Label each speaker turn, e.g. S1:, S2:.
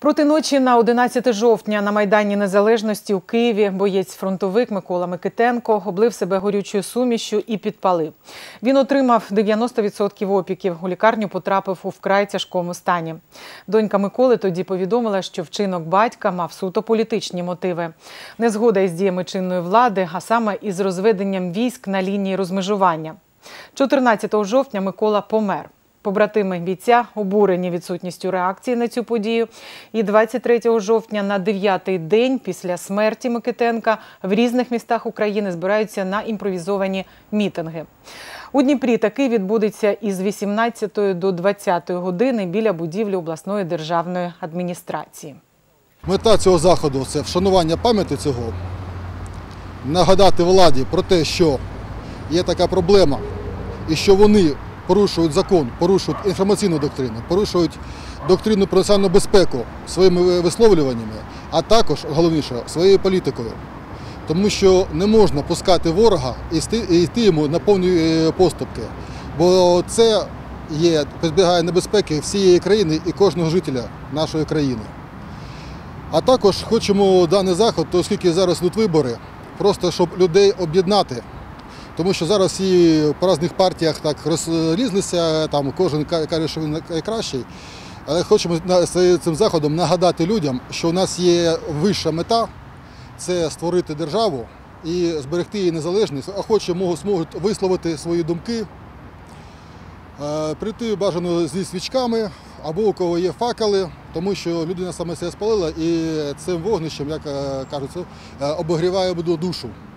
S1: Проти ночі на 11 жовтня на Майдані Незалежності у Києві боєць-фронтовик Микола Микитенко облив себе горючою сумішшю і підпалив. Він отримав 90% опіків. У лікарню потрапив у вкрай тяжкому стані. Донька Миколи тоді повідомила, що вчинок батька мав суто політичні мотиви. Незгода із діями чинної влади, а саме із розведенням військ на лінії розмежування. 14 жовтня Микола помер. Побратими бійця обурені відсутністю реакції на цю подію. І 23 жовтня на 9-й день після смерті Микитенка в різних містах України збираються на імпровізовані мітинги. У Дніпрі такий відбудеться із 18 до 20 години біля будівлі обласної державної адміністрації.
S2: Мета цього заходу – це вшанування пам'яті цього, нагадати владі про те, що є така проблема і що вони порушують закон, порушують інформаційну доктрину, порушують доктрину про національну безпеку своїми висловлюваннями, а також, головніше, своєю політикою. Тому що не можна пускати ворога і йти йому на повні поступки, бо це позбігає небезпеки всієї країни і кожного жителя нашої країни. А також хочемо даний заход, оскільки зараз йдуть вибори, просто щоб людей об'єднати. Тому що зараз всі по різних партіях так розлізлися, там кожен каже, що він найкращий. Але хочемо цим заходом нагадати людям, що у нас є вища мета – це створити державу і зберегти її незалежність. Охочі зможуть висловити свої думки, прийти бажано зі свічками або у кого є факели, тому що людина саме себе спалила і цим вогнищем, як кажуть, обігріває душу.